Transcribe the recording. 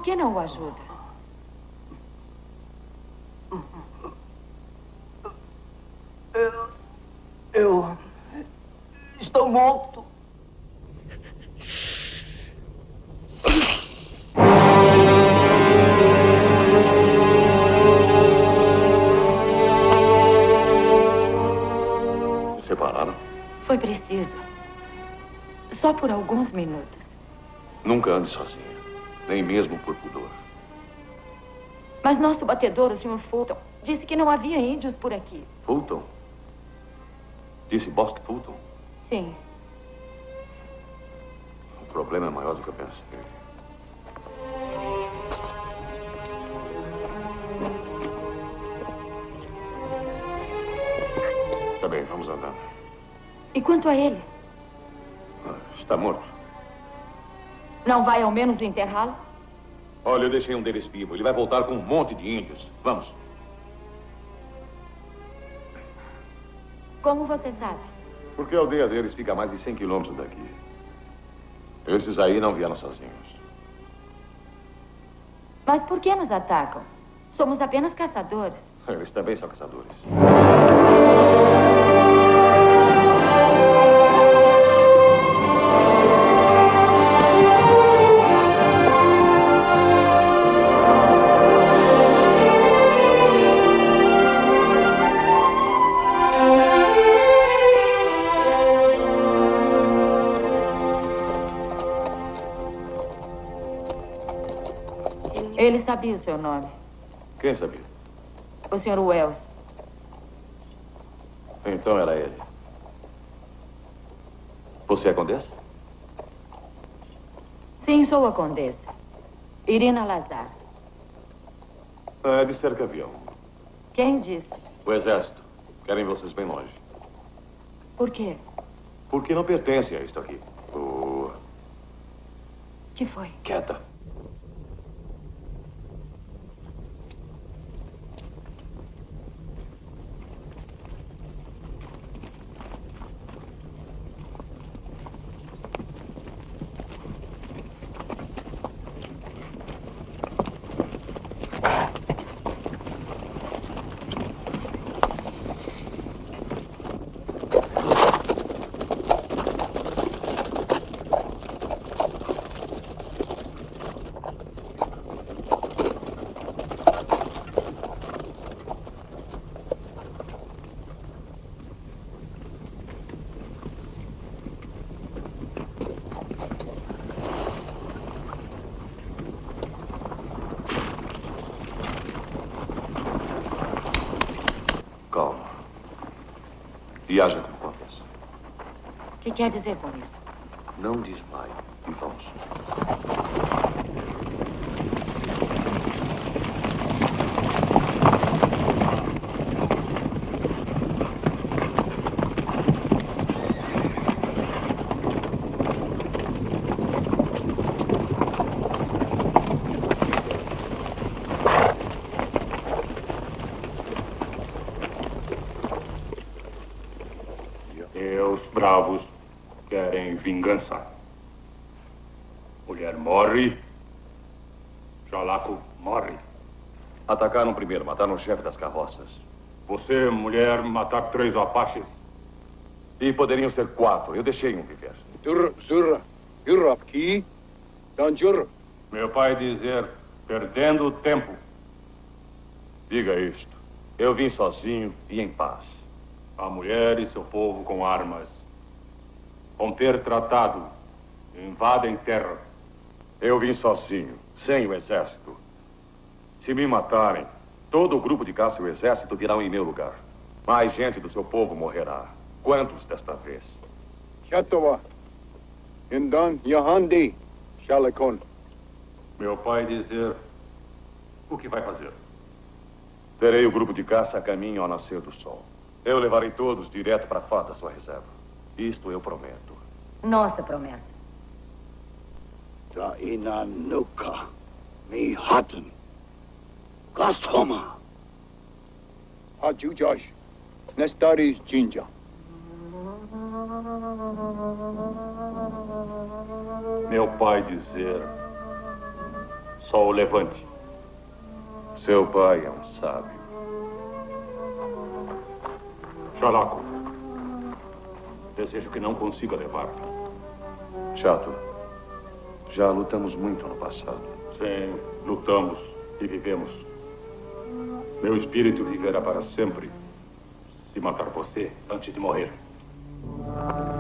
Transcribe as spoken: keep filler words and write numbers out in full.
que não o ajuda? Eu... Eu... Estou morto. Se separaram? Foi preciso. Só por alguns minutos. Nunca ande sozinha. Nem mesmo por pudor. Mas nosso batedor, o senhor Fulton, disse que não havia índios por aqui. Fulton? Disse Bosque Fulton? Sim. O problema é maior do que eu pensei. Tá bem, vamos andando. E quanto a ele? Está morto. Não vai ao menos enterrá-lo? Olha, eu deixei um deles vivo. Ele vai voltar com um monte de índios. Vamos. Como você sabe? Porque a aldeia deles fica a mais de cem quilômetros daqui. Esses aí não vieram sozinhos. Mas por que nos atacam? Somos apenas caçadores. Eles também são caçadores. Ele sabia o seu nome. Quem sabia? O senhor Wells. Então era ele. Você é a condessa? Sim, sou a condessa. Irina Lazar. É de cerca avião. Quem disse? O exército. Querem vocês bem longe. Por quê? Porque não pertencem a isto aqui. Oh. Que foi? Quieta. Viaja com confiança. O que quer dizer com isso? Não desmaie. E vamos. Bravos querem vingança. Mulher morre, Jalaco morre. Atacaram primeiro, mataram o chefe das carroças. Você, mulher, matar três apaches? E poderiam ser quatro. Eu deixei um viver. Meu pai dizer, perdendo tempo. Diga isto. Eu vim sozinho e em paz. A mulher e seu povo com armas. Romper tratado. Invadem terra. Eu vim sozinho, sem o exército. Se me matarem, todo o grupo de caça e o exército virão em meu lugar. Mais gente do seu povo morrerá. Quantos desta vez? Chatoa. Indan Yahandi Shalakon. Meu pai dizer, o que vai fazer? Terei o grupo de caça a caminho ao nascer do sol. Eu levarei todos direto para fora da sua reserva. Isto eu prometo. Nossa promessa. Taina Nuka. Me Hatan. Glascoma. Haju Josh. Nestaris Jinja. Meu pai dizer, Só o levante. Seu pai é um sábio. Chalaco. Desejo que não consiga levar. Chato, já lutamos muito no passado. Sim, lutamos e vivemos. Meu espírito viverá para sempre se matar você antes de morrer.